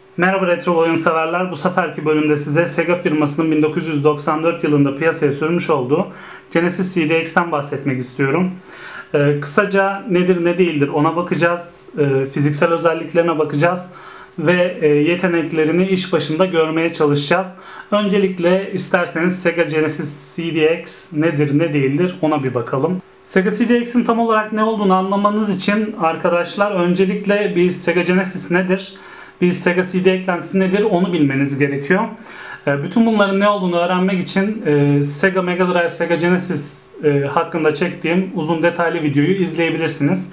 Merhaba retro oyun severler. Bu seferki bölümde size Sega firmasının 1994 yılında piyasaya sürmüş olduğu Genesis CDX'ten bahsetmek istiyorum. Kısaca nedir ne değildir ona bakacağız. Fiziksel özelliklerine bakacağız. Ve yeteneklerini iş başında görmeye çalışacağız. Öncelikle isterseniz Sega Genesis CDX nedir ne değildir ona bir bakalım. Sega CDX'in tam olarak ne olduğunu anlamanız için arkadaşlar öncelikle bir Sega Genesis nedir? Bir Sega CD eklentisi nedir onu bilmeniz gerekiyor. Bütün bunların ne olduğunu öğrenmek için Sega Mega Drive, Sega Genesis hakkında çektiğim uzun detaylı videoyu izleyebilirsiniz.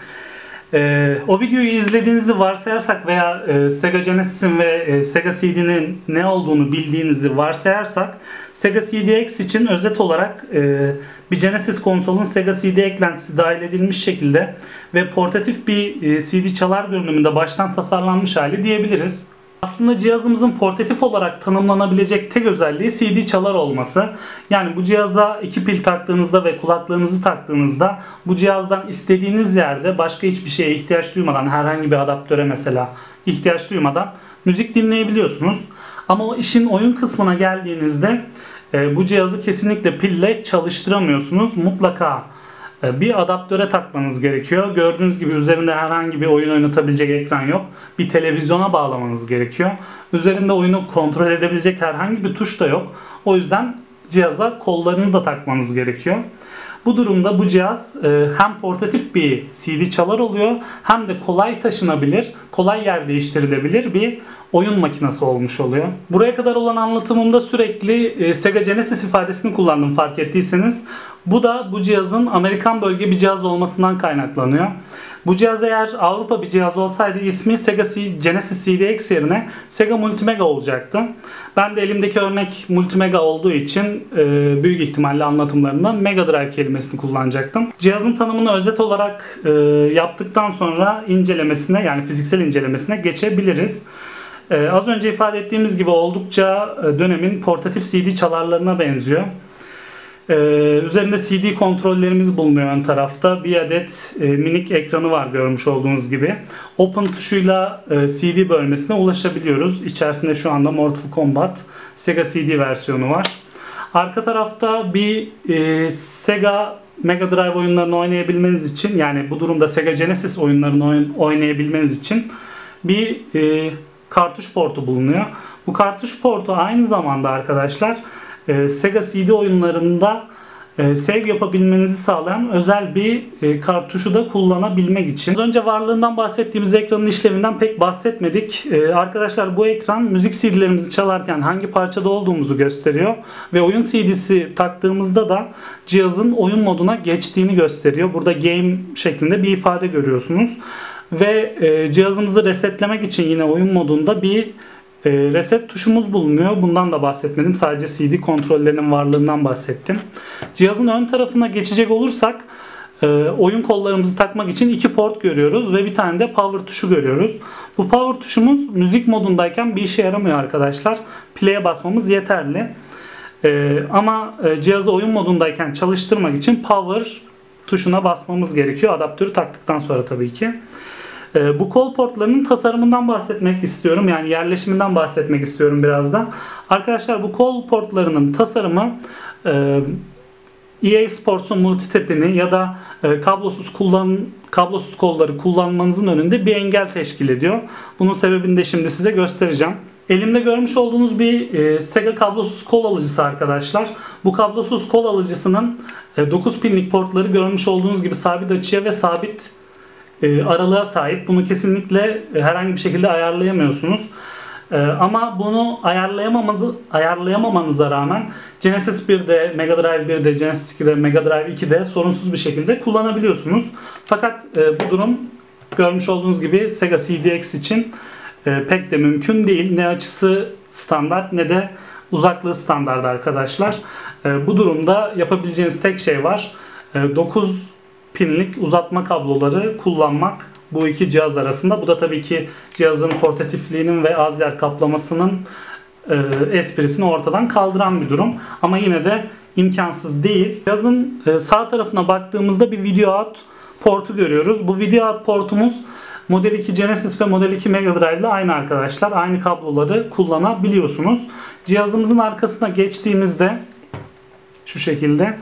O videoyu izlediğinizi varsayarsak veya Sega Genesis'in ve Sega CD'nin ne olduğunu bildiğinizi varsayarsak Sega CDX için özet olarak bir Genesis konsolun Sega CD eklentisi dahil edilmiş şekilde ve portatif bir CD çalar görünümünde baştan tasarlanmış hali diyebiliriz. Aslında cihazımızın portatif olarak tanımlanabilecek tek özelliği CD çalar olması. Yani bu cihaza iki pil taktığınızda ve kulaklığınızı taktığınızda bu cihazdan istediğiniz yerde başka hiçbir şeye ihtiyaç duymadan, herhangi bir adaptöre mesela ihtiyaç duymadan müzik dinleyebiliyorsunuz. Ama o işin oyun kısmına geldiğinizde bu cihazı kesinlikle pille çalıştıramıyorsunuz. Mutlaka bir adaptöre takmanız gerekiyor. Gördüğünüz gibi üzerinde herhangi bir oyun oynatabilecek ekran yok. Bir televizyona bağlamanız gerekiyor. Üzerinde oyunu kontrol edebilecek herhangi bir tuş da yok. O yüzden cihaza kollarını da takmanız gerekiyor. Bu durumda bu cihaz hem portatif bir CD çalar oluyor hem de kolay taşınabilir, kolay yer değiştirilebilir bir oyun makinesi olmuş oluyor. Buraya kadar olan anlatımımda sürekli Sega Genesis ifadesini kullandım fark ettiyseniz. Bu da bu cihazın Amerikan bölge bir cihaz olmasından kaynaklanıyor. Bu cihaz eğer Avrupa bir cihaz olsaydı ismi Sega Genesis CDX yerine Sega Multimega olacaktı. Ben de elimdeki örnek Multimega olduğu için büyük ihtimalle anlatımlarında Mega Drive kelimesini kullanacaktım. Cihazın tanımını özet olarak yaptıktan sonra incelemesine, yani fiziksel incelemesine geçebiliriz. Az önce ifade ettiğimiz gibi oldukça dönemin portatif CD çalarlarına benziyor. Üzerinde CD kontrollerimiz bulunuyor ön tarafta. Bir adet minik ekranı var görmüş olduğunuz gibi. Open tuşuyla CD bölmesine ulaşabiliyoruz. İçerisinde şu anda Mortal Kombat Sega CD versiyonu var. Arka tarafta bir Sega Mega Drive oyunlarını oynayabilmeniz için, yani bu durumda Sega Genesis oyunlarını oynayabilmeniz için bir kartuş portu bulunuyor. Bu kartuş portu aynı zamanda arkadaşlar Sega CD oyunlarında save yapabilmenizi sağlayan özel bir kartuşu da kullanabilmek için. Az önce varlığından bahsettiğimiz ekranın işleminden pek bahsetmedik. Arkadaşlar bu ekran müzik CD'lerimizi çalarken hangi parçada olduğumuzu gösteriyor ve oyun CD'si taktığımızda da cihazın oyun moduna geçtiğini gösteriyor. Burada game şeklinde bir ifade görüyorsunuz. Ve cihazımızı resetlemek için yine oyun modunda bir reset tuşumuz bulunuyor. Bundan da bahsetmedim. Sadece CD kontrollerinin varlığından bahsettim. Cihazın ön tarafına geçecek olursak oyun kollarımızı takmak için iki port görüyoruz ve bir tane de power tuşu görüyoruz. Bu power tuşumuz müzik modundayken bir işe yaramıyor arkadaşlar. Play'e basmamız yeterli. Ama cihazı oyun modundayken çalıştırmak için power tuşuna basmamız gerekiyor. Adaptörü taktıktan sonra tabii ki. Bu kol portlarının tasarımından bahsetmek istiyorum. Yani yerleşiminden bahsetmek istiyorum biraz da. Arkadaşlar bu kol portlarının tasarımı EA Sports'un multitap'ini ya da kablosuz kolları kullanmanızın önünde bir engel teşkil ediyor. Bunun sebebini de şimdi size göstereceğim. Elimde görmüş olduğunuz bir Sega kablosuz kol alıcısı arkadaşlar. Bu kablosuz kol alıcısının 9 pinlik portları görmüş olduğunuz gibi sabit açıya ve sabit aralığa sahip. Bunu kesinlikle herhangi bir şekilde ayarlayamıyorsunuz. Ama bunu ayarlayamamanıza rağmen Genesis 1'de, Mega Drive 1'de, Genesis 2'de, Mega Drive 2'de sorunsuz bir şekilde kullanabiliyorsunuz. Fakat bu durum görmüş olduğunuz gibi Sega CDX için pek de mümkün değil. Ne açısı standart ne de uzaklığı standart arkadaşlar. Bu durumda yapabileceğiniz tek şey var. 9 pinlik uzatma kabloları kullanmak bu iki cihaz arasında. Bu da tabii ki cihazın portatifliğinin ve az yer kaplamasının esprisini ortadan kaldıran bir durum. Ama yine de imkansız değil. Cihazın sağ tarafına baktığımızda bir video out portu görüyoruz. Bu video out portumuz Model 2 Genesis ve Model 2 Mega Drive ile aynı arkadaşlar. Aynı kabloları kullanabiliyorsunuz. Cihazımızın arkasına geçtiğimizde şu şekilde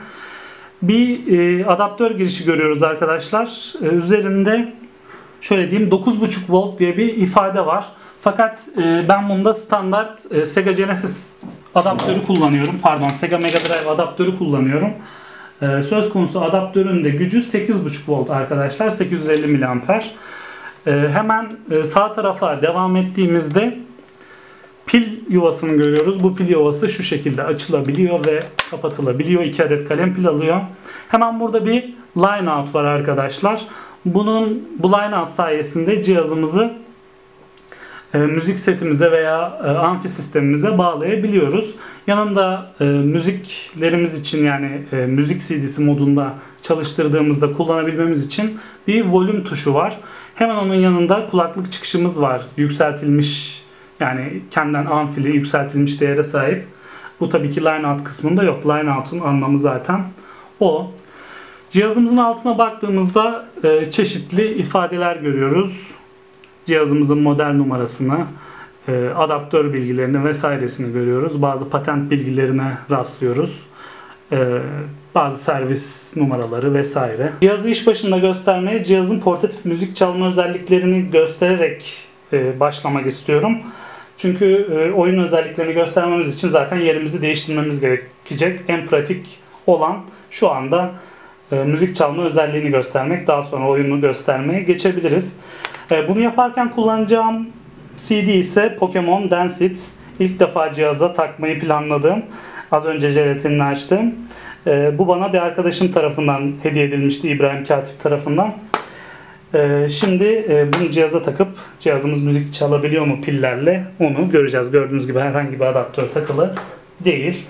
bir adaptör girişi görüyoruz arkadaşlar. Üzerinde şöyle diyeyim 9.5 volt diye bir ifade var. Fakat ben bunda standart Sega Genesis adaptörü kullanıyorum. Pardon, Sega Mega Drive adaptörü kullanıyorum. Söz konusu adaptörün de gücü 8.5 volt arkadaşlar. 850 miliamper. Hemen sağ tarafa devam ettiğimizde pil yuvasını görüyoruz. Bu pil yuvası şu şekilde açılabiliyor ve kapatılabiliyor. 2 adet kalem pil alıyor. Hemen burada bir line out var arkadaşlar. Bu line out sayesinde cihazımızı müzik setimize veya amfi sistemimize bağlayabiliyoruz. Yanında müziklerimiz için, yani müzik CD'si modunda çalıştırdığımızda kullanabilmemiz için bir volüm tuşu var. Hemen onun yanında kulaklık çıkışımız var. Yükseltilmiş, yani kendinden amfili yükseltilmiş değere sahip. Bu tabii ki line out kısmında yok. Line out'un anlamı zaten o. Cihazımızın altına baktığımızda çeşitli ifadeler görüyoruz. Cihazımızın model numarasını, adaptör bilgilerini vesairesini görüyoruz. Bazı patent bilgilerine rastlıyoruz. Bazı servis numaraları vesaire. Cihazı iş başında göstermeye, cihazın portatif müzik çalma özelliklerini göstererek başlamak istiyorum. Çünkü oyun özelliklerini göstermemiz için zaten yerimizi değiştirmemiz gerekecek. En pratik olan şu anda müzik çalma özelliğini göstermek. Daha sonra oyunu göstermeye geçebiliriz. Bunu yaparken kullanacağım CD ise Pokemon Dance Hits. İlk defa cihaza takmayı planladığım, az önce jelatinini açtım. Bu bana bir arkadaşım tarafından hediye edilmişti, İbrahim Katip tarafından. Şimdi bunu cihaza takıp cihazımız müzik çalabiliyor mu pillerle, onu göreceğiz. Gördüğünüz gibi herhangi bir adaptör takılı değil.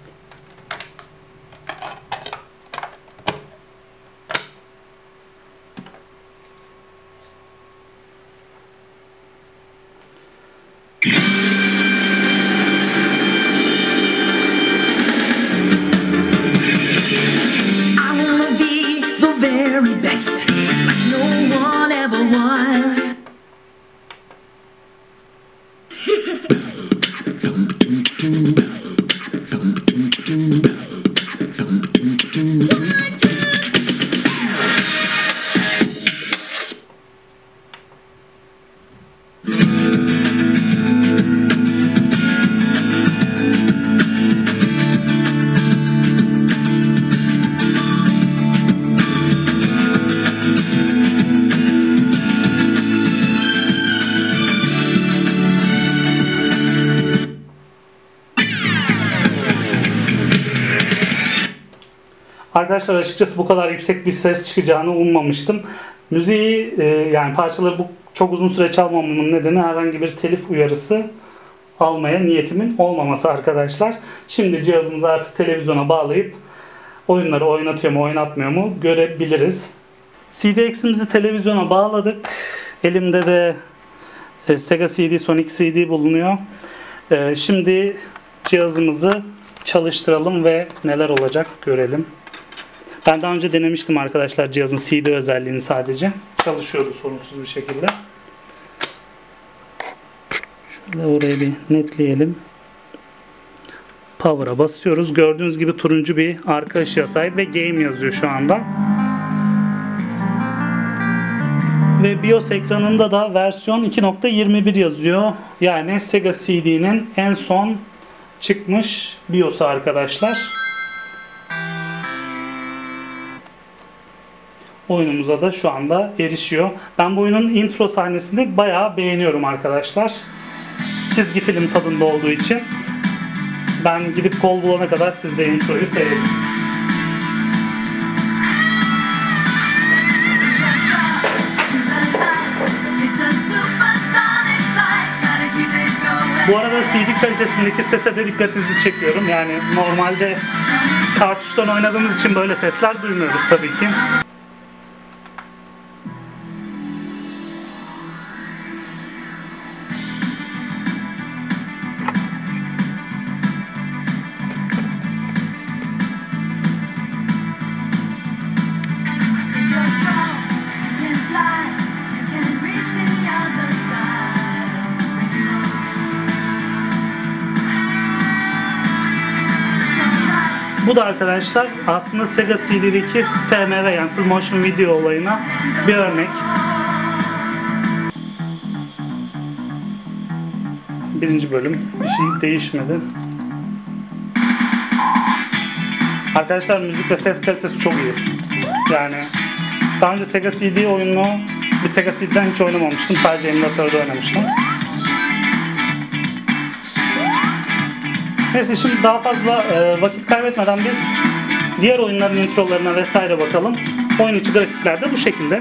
Arkadaşlar açıkçası bu kadar yüksek bir ses çıkacağını ummamıştım. Müziği yani parçaları çok uzun süre çalmamamın nedeni herhangi bir telif uyarısı almaya niyetimin olmaması arkadaşlar. Şimdi cihazımızı artık televizyona bağlayıp oyunları oynatıyor mu oynatmıyor mu görebiliriz. CD-X'imizi televizyona bağladık. Elimde de Sega CD, Sonic CD bulunuyor. Şimdi cihazımızı çalıştıralım ve neler olacak görelim. Ben daha önce denemiştim arkadaşlar cihazın CD özelliğini sadece. Çalışıyordu sorunsuz bir şekilde. Şöyle orayı bir netleyelim. Power'a basıyoruz. Gördüğünüz gibi turuncu bir arka ışığa sahip ve game yazıyor şu anda. Ve BIOS ekranında da versiyon 2.21 yazıyor. Yani Sega CD'nin en son çıkmış BIOS'u arkadaşlar. Oyunumuza da şu anda erişiyor. Ben bu oyunun intro sahnesini bayağı beğeniyorum arkadaşlar. Çizgi film tadında olduğu için. Ben gidip kol bulana kadar siz de introyu seyredin. Bu arada CD kalitesindeki sese de dikkatinizi çekiyorum. Yani normalde kartuştan oynadığımız için böyle sesler duymuyoruz tabii ki. Bu da arkadaşlar aslında Sega CD2 FMV yani Full Motion Video olayına bir örnek. Birinci bölüm. Bir şey değişmedi. Arkadaşlar müzik ve ses kalitesi çok iyi. Yani daha önce Sega CD oyununu bir Sega CD'den hiç oynamamıştım. Sadece emülatörde oynamıştım. Neyse şimdi daha fazla vakit kaybetmeden biz diğer oyunların introlarına vesaire bakalım. Oyun içi grafikler de bu şekilde.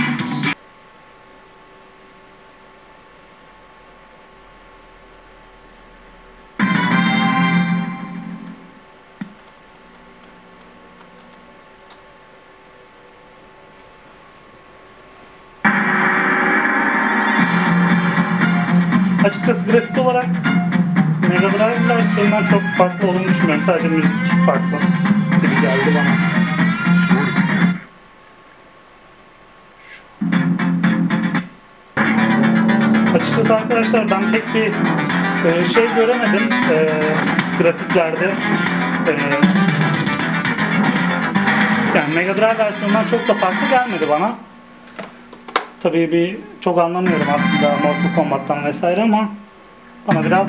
Açıkçası grafik olarak Mega Drive versiyonundan çok farklı olduğunu düşünmüyorum. Sadece müzik farklı gibi geldi bana. Açıkçası arkadaşlar ben pek bir şey göremedim grafiklerde. Yani Mega Drive versiyonundan çok da farklı gelmedi bana. Tabii çok anlamıyorum aslında Mortal Kombat'tan vesaire ama bana biraz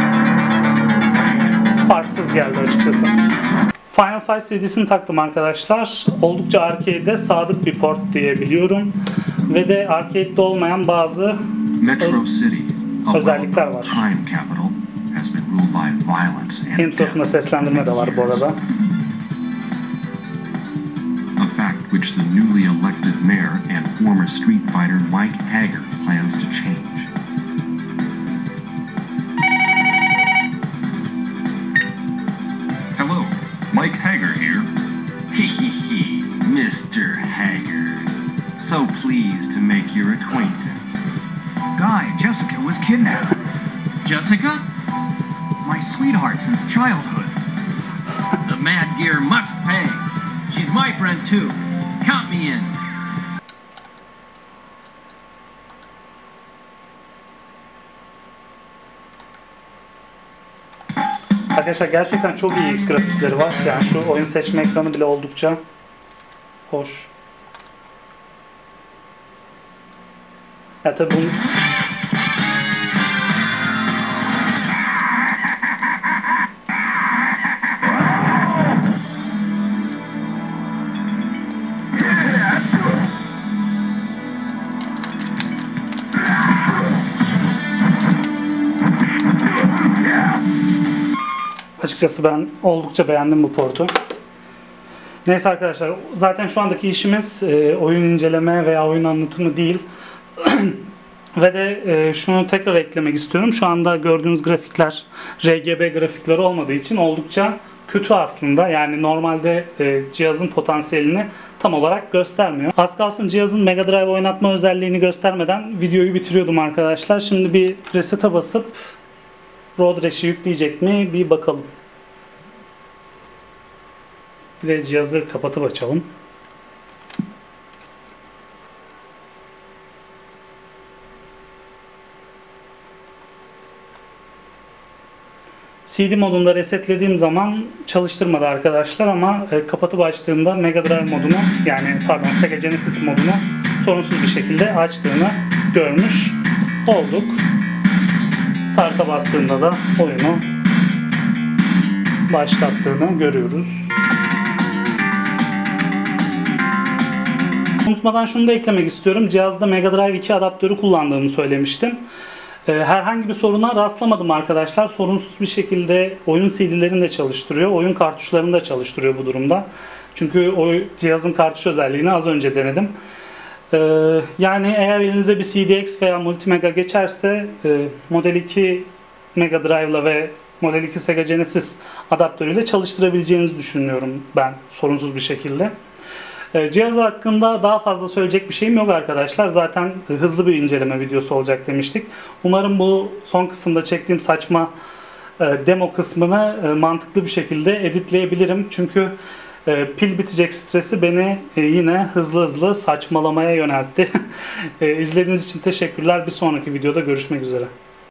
farksız geldi açıkçası. Final Fight CD'sini taktım arkadaşlar. Oldukça arcade'e sadık bir port diyebiliyorum. Ve de arcade'de olmayan bazı özellikler var. Introsunda seslendirme de var bu arada. Which the newly elected mayor and former Street Fighter Mike Hager plans to change. Hello, Mike Hager here. Hehehe, Mr. Hager. So pleased to make your acquaintance. Guy, Jessica was kidnapped. Jessica? My sweetheart since childhood. The Mad Gear must pay. She's my friend too. Count me in. Arkadaşlar gerçekten çok iyi grafikleri var. Yani şu oyun seçme ekranı bile oldukça hoş. Ya tabii bunu açıkçası ben oldukça beğendim bu portu. Neyse arkadaşlar, zaten şu andaki işimiz oyun inceleme veya oyun anlatımı değil. Ve de şunu tekrar eklemek istiyorum. Şu anda gördüğünüz grafikler RGB grafikleri olmadığı için oldukça kötü aslında. Yani normalde cihazın potansiyelini tam olarak göstermiyor. Az kalsın cihazın Mega Drive oynatma özelliğini göstermeden videoyu bitiriyordum arkadaşlar. Şimdi bir reset'e basıp Road Rash'i yükleyecek mi bir bakalım. Bir de cihazı kapatıp açalım. CD modunda resetlediğim zaman çalıştırmadı arkadaşlar ama kapatıp açtığımda Mega Drive modunu yani Sega Genesis modunu sorunsuz bir şekilde açtığını görmüş olduk. Start'a bastığında da oyunu başlattığını görüyoruz. Unutmadan şunu da eklemek istiyorum. Cihazda Mega Drive 2 adaptörü kullandığımı söylemiştim. Herhangi bir soruna rastlamadım arkadaşlar. Sorunsuz bir şekilde oyun CD'lerini de çalıştırıyor. Oyun kartuşlarını da çalıştırıyor bu durumda. Çünkü o cihazın kartuş özelliğini az önce denedim. Yani eğer elinize bir CDX veya Multimega geçerse Model 2 Mega Drive'la ve Model 2 Sega Genesis adaptörüyle çalıştırabileceğinizi düşünüyorum ben sorunsuz bir şekilde. Cihaz hakkında daha fazla söyleyecek bir şeyim yok arkadaşlar. Zaten hızlı bir inceleme videosu olacak demiştik. Umarım bu son kısımda çektiğim saçma demo kısmını mantıklı bir şekilde editleyebilirim. Çünkü pil bitecek stresi beni yine hızlı saçmalamaya yöneltti. İzlediğiniz için teşekkürler. Bir sonraki videoda görüşmek üzere.